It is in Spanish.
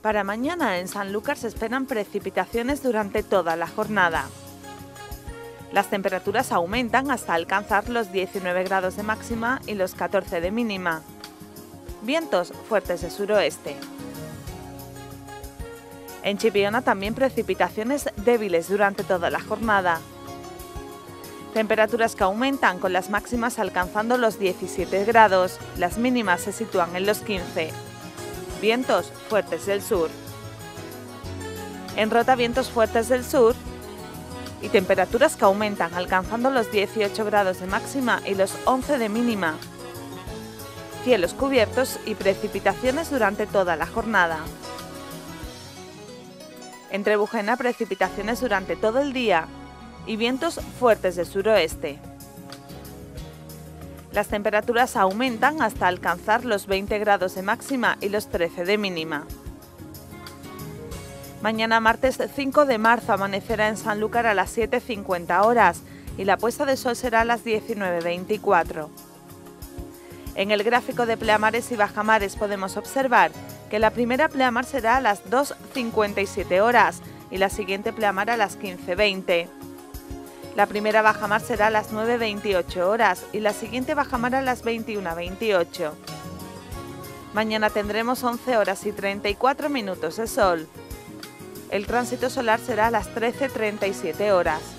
Para mañana en Sanlúcar se esperan precipitaciones durante toda la jornada. Las temperaturas aumentan hasta alcanzar los 19 grados de máxima y los 14 de mínima. Vientos fuertes de suroeste. En Chipiona también precipitaciones débiles durante toda la jornada. Temperaturas que aumentan con las máximas alcanzando los 17 grados, las mínimas se sitúan en los 15. Vientos fuertes del sur. En Rota vientos fuertes del sur y temperaturas que aumentan alcanzando los 18 grados de máxima y los 11 de mínima. Cielos cubiertos y precipitaciones durante toda la jornada. En Trebujena precipitaciones durante todo el día y vientos fuertes de suroeste. Las temperaturas aumentan hasta alcanzar los 20 grados de máxima y los 13 de mínima. Mañana martes 5 de marzo amanecerá en Sanlúcar a las 7:50 horas y la puesta de sol será a las 19:24. En el gráfico de pleamares y bajamares podemos observar que la primera pleamar será a las 2:57 horas y la siguiente pleamar a las 15:20. La primera bajamar será a las 9:28 horas y la siguiente bajamar a las 21:28. Mañana tendremos 11 horas y 34 minutos de sol. El tránsito solar será a las 13:37 horas.